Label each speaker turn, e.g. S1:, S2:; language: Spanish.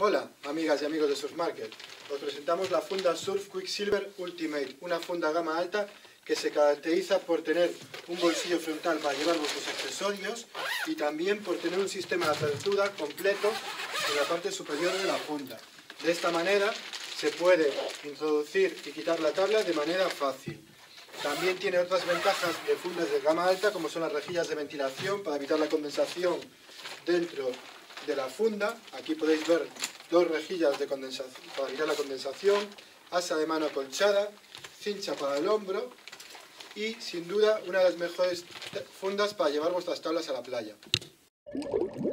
S1: Hola, amigas y amigos de Surf Market. Os presentamos la funda Surf Quicksilver Ultimate, una funda gama alta que se caracteriza por tener un bolsillo frontal para llevar vuestros accesorios y también por tener un sistema de apertura completo en la parte superior de la funda. De esta manera se puede introducir y quitar la tabla de manera fácil. También tiene otras ventajas de fundas de gama alta, como son las rejillas de ventilación para evitar la condensación dentro de la funda. Aquí podéis ver dos rejillas de condensación para evitar la condensación, asa de mano acolchada, cincha para el hombro y sin duda una de las mejores fundas para llevar vuestras tablas a la playa.